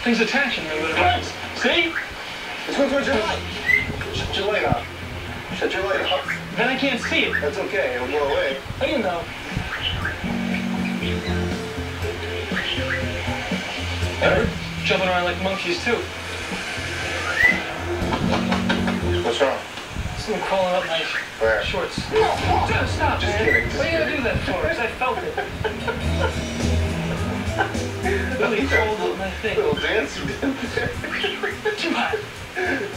Thing's attaching me with it. See? It's going towards your light. Shut your light off. Shut your light off. Then I can't see it. That's okay. It'll go away. How do you know? They're jumping around like monkeys, too. What's wrong? Someone crawling up my shorts. Dude, stop, Just man. kidding. What are you going to do that for? Because I felt it. Really cold up my thing. Little dance you did there. Too hot.